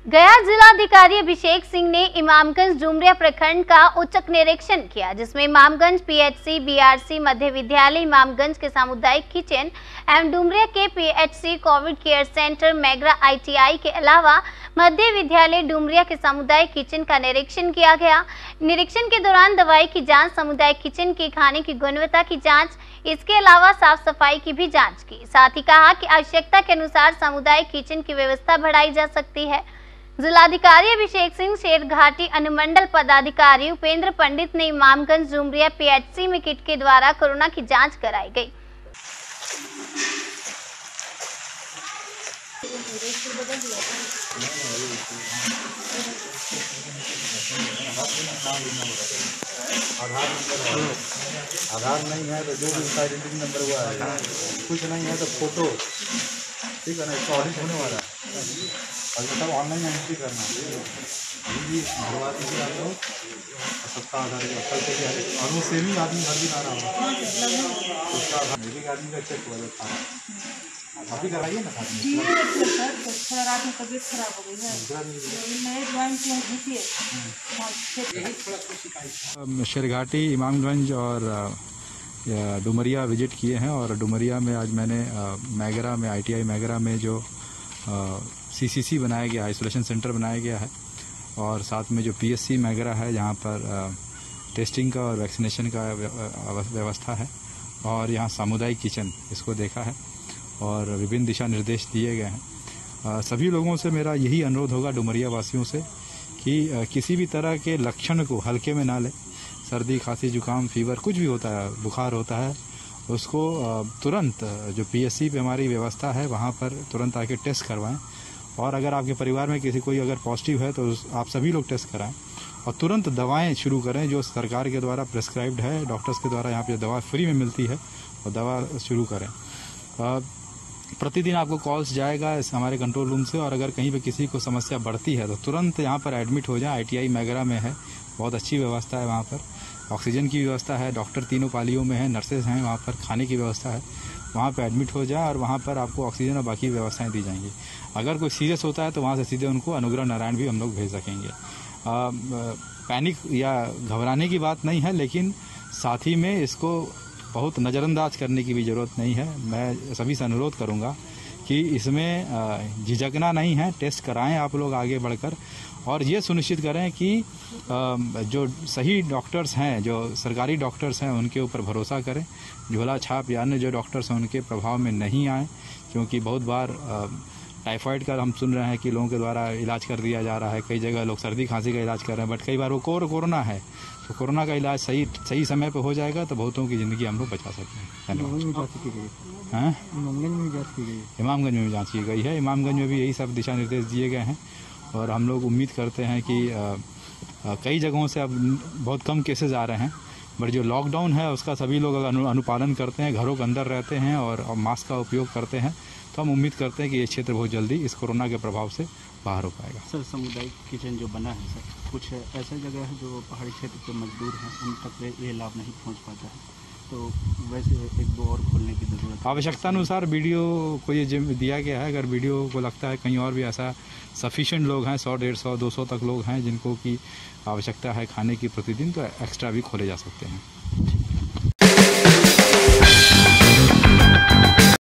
गया जिलाधिकारी अभिषेक सिंह ने इमामगंज डुमरिया प्रखंड का औचक निरीक्षण किया, जिसमें इमामगंज पीएचसी, बीआरसी मध्य विद्यालय, इमामगंज के सामुदायिक किचन एवं डुमरिया के PHC covid care centre, Magra ITI के अलावा मध्य विद्यालय डुमरिया के सामुदायिक किचन का निरीक्षण किया गया। निरीक्षण के दौरान दवाई की जांच, सामुदायिक किचन की खाने की गुणवत्ता की जांच, इसके अलावा साफ सफाई की भी जांच की। साथ ही कहा कि आवश्यकता के अनुसार सामुदायिक किचन की व्यवस्था बढ़ाई जा सकती है। जिलाधिकारी अभिषेक सिंह, शेरघाटी अनुमंडल पदाधिकारी उपेंद्र पंडित ने इमामगंज डुमरिया पीएचसी में किट के द्वारा कोरोना की जांच कराई गई। आधार नहीं है तो जो भी उसका आइडेंटिटी नंबर हुआ है, कुछ नहीं है तो फोटो, ठीक है ना, इसका ऑडिट होने वाला है और ये सब ऑनलाइन एंट्री करना है। ये भरवा दीजिए आप लोग, सबका आधार कल से और वो सेम ही आदमी घर भी ला रहा हो, उसका आधार आदमी का चेक हुआ जाता है। अभी कराइए ना थोड़ा रात में तबीयत खराब हो गई है। शेरघाटी, इमामगंज और डुमरिया विजिट किए हैं और डुमरिया में आज मैंने मैगरा में, आईटीआई मैगरा में जो सीसीसी बनाया गया, आइसोलेशन सेंटर बनाया गया है, और साथ में जो पीएचसी मैगरा है जहां पर टेस्टिंग का और वैक्सीनेशन का व्यवस्था है, और यहां सामुदायिक किचन, इसको देखा है और विभिन्न दिशा निर्देश दिए गए हैं। सभी लोगों से मेरा यही अनुरोध होगा, डुमरिया वासियों से, कि किसी भी तरह के लक्षण को हल्के में ना लें। सर्दी, खांसी, जुकाम, फीवर कुछ भी होता है, बुखार होता है, उसको तुरंत जो पीएचसी पे हमारी व्यवस्था है वहाँ पर तुरंत आके टेस्ट करवाएं। और अगर आपके परिवार में किसी कोई अगर पॉजिटिव है तो आप सभी लोग टेस्ट कराएं और तुरंत दवाएं शुरू करें जो सरकार के द्वारा प्रिस्क्राइब्ड है, डॉक्टर्स के द्वारा यहाँ पे दवा फ्री में मिलती है, और दवा शुरू करें। प्रतिदिन आपको कॉल्स जाएगा हमारे कंट्रोल रूम से, और अगर कहीं पे किसी को समस्या बढ़ती है तो तुरंत यहाँ पर एडमिट हो जाए। आईटीआई मैगरा में है, बहुत अच्छी व्यवस्था है, वहाँ पर ऑक्सीजन की व्यवस्था है, डॉक्टर तीनों पालियों में है, नर्सेज हैं, वहाँ पर खाने की व्यवस्था है, वहाँ पर एडमिट हो जाए और वहाँ पर आपको ऑक्सीजन और बाकी व्यवस्थाएँ दी जाएंगी। अगर कोई सीरियस होता है तो वहाँ से सीधे उनको अनुग्रह नारायण भी हम लोग भेज सकेंगे। पैनिक या घबराने की बात नहीं है, लेकिन साथ ही में इसको बहुत नज़रअंदाज करने की भी ज़रूरत नहीं है। मैं सभी से अनुरोध करूंगा कि इसमें झिझकना नहीं है, टेस्ट कराएं आप लोग आगे बढ़कर, और ये सुनिश्चित करें कि जो सही डॉक्टर्स हैं, जो सरकारी डॉक्टर्स हैं, उनके ऊपर भरोसा करें। झोला छाप या अन्य जो डॉक्टर्स हैं उनके प्रभाव में नहीं आए, क्योंकि बहुत बार टाइफाइड का हम सुन रहे हैं कि लोगों के द्वारा इलाज कर दिया जा रहा है। कई जगह लोग सर्दी खांसी का इलाज कर रहे हैं, बट कई बार वो कोरोना है, तो कोरोना का इलाज सही समय पर हो जाएगा तो बहुतों की ज़िंदगी हम लोग बचा सकते हैं। धन्यवाद। इमामगंज में भी जांच की गई है, इमामगंज में भी यही सब दिशा निर्देश दिए गए हैं, और हम लोग उम्मीद करते हैं कि कई जगहों से अब बहुत कम केसेस आ रहे हैं, बट जो लॉकडाउन है उसका सभी लोग अगर अनुपालन करते हैं, घरों के अंदर रहते हैं और मास्क का उपयोग करते हैं, तो हम उम्मीद करते हैं कि ये क्षेत्र बहुत जल्दी इस कोरोना के प्रभाव से बाहर हो पाएगा। सर, सामुदायिक किचन जो बना है सर, कुछ ऐसे जगह है जो पहाड़ी क्षेत्र के मजदूर हैं, उन तक ये लाभ नहीं पहुंच पाता है, तो वैसे एक दो और खोलने की ज़रूरत है। आवश्यकतानुसार वीडियो को ये दिया गया है, अगर वीडियो को लगता है कहीं और भी ऐसा सफिशिएंट लोग हैं, 100, 150, 200 तक लोग हैं जिनको की आवश्यकता है खाने की प्रतिदिन, तो एक्स्ट्रा भी खोले जा सकते हैं।